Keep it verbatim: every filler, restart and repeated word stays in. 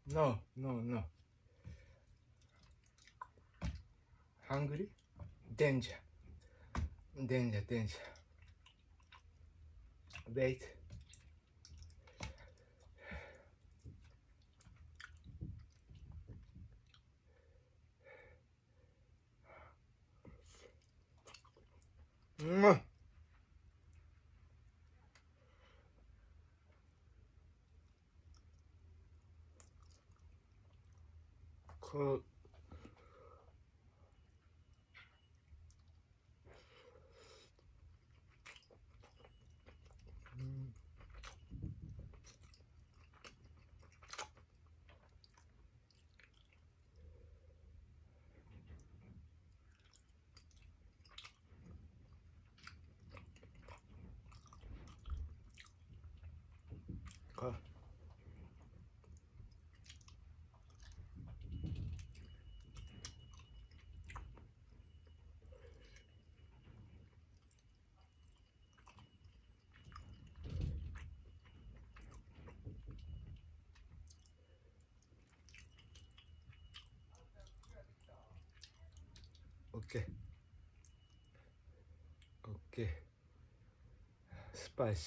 No, no, no. Hungry? Danger. Danger, danger. Wait. Mwah. Cool. Mm. Cool. Okay. Okay. Spicy.